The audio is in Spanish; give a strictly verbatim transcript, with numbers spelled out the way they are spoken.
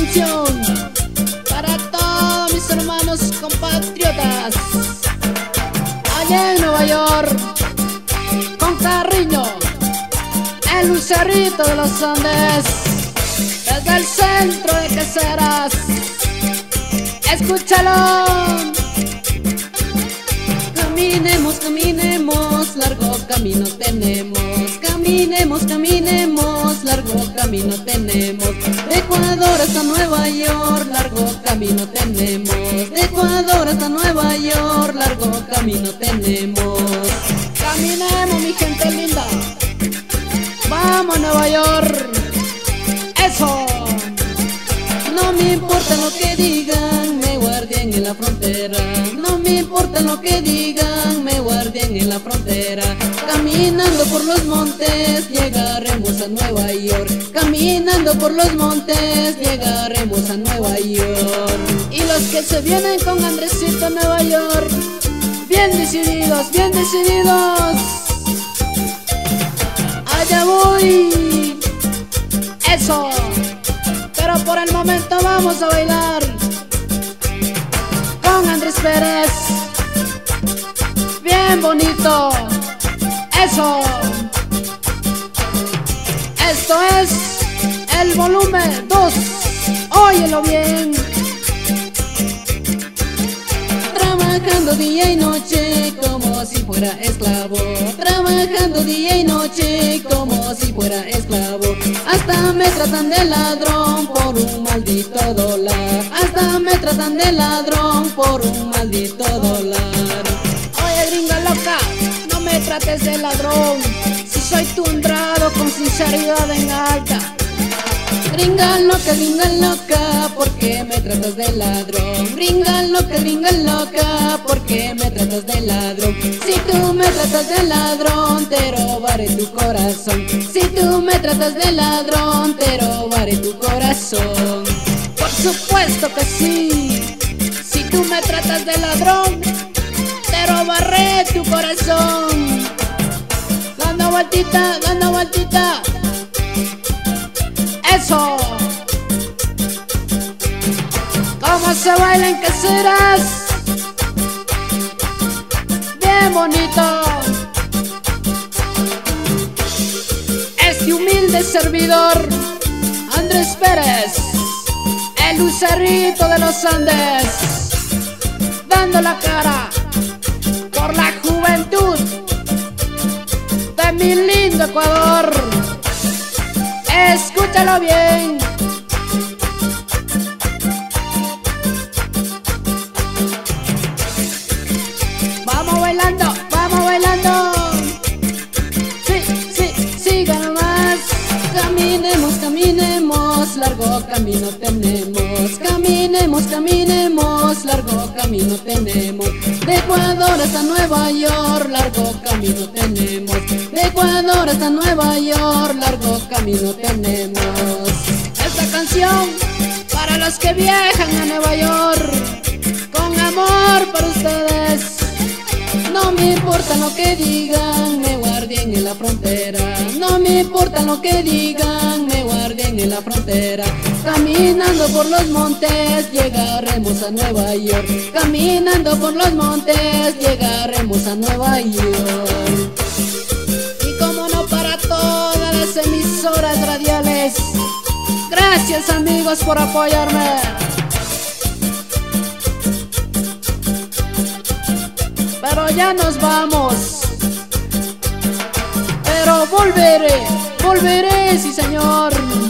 canción para todos mis hermanos compatriotas allá en Nueva York, con cariño, el Lucerito de los Andes, desde el centro de Caseras. Escúchalo. Caminemos, caminemos, largo camino tenemos. Caminemos, caminemos, largo camino tenemos. De Ecuador hasta Nueva York, largo camino tenemos. De Ecuador hasta Nueva York, largo camino tenemos. Caminemos, mi gente linda, vamos a Nueva York. Eso. No me importa lo que digan, me guardian en la frontera. No me importa lo que digan, me guardian en la frontera. Caminando por los montes, llegaremos a Nueva York. Caminando por los montes, llegaremos a Nueva York. Y los que se vienen con Andresito a Nueva York, bien decididos, bien decididos. Allá voy. Eso. Pero por el momento vamos a bailar con Andrés Pérez, bien bonito. Eso. Esto es el volumen dos, óyelo bien. Trabajando día y noche como si fuera esclavo. Trabajando día y noche como si fuera esclavo. Hasta me tratan de ladrón por un maldito dólar. Hasta me tratan de ladrón por un maldito dólar. Oye, gringa loca, no me trates de ladrón, si soy tu honrado con sinceridad en alta. Gringa loca, gringa loca, ¿por qué me tratas de ladrón? Gringa loca, gringa loca, ¿por qué me tratas de ladrón? Si tú me tratas de ladrón, te robaré tu corazón. Si tú me tratas de ladrón, te robaré tu corazón. Por supuesto que sí. Si tú me tratas de ladrón, te robaré tu corazón. Dando vueltita, dando vueltita. Eso. Cómo se baila en Caseras, bien bonito. Este humilde servidor, Andrés Pérez, el Lucerito de los Andes, dando la cara por la juventud de mi lindo Ecuador. Escúchalo bien. Vamos bailando, vamos bailando. Sí, sí, siga nomás. Caminemos, caminemos, largo camino tenemos. Caminemos, caminemos, largo camino tenemos. De Ecuador hasta Nueva York, largo camino tenemos. De Ecuador hasta Nueva York, largo camino tenemos. Esta canción para los que viajan a Nueva York, con amor para ustedes. No me importa lo que digan, me guardian en la frontera. No me importa lo que digan, me guardian en la frontera. Caminando por los montes, llegaremos a Nueva York. Caminando por los montes, llegaremos a Nueva York. Y como no, para todas las emisoras radiales, gracias amigos por apoyarme. Pero ya nos vamos. Pero volveré, volveré, sí señor.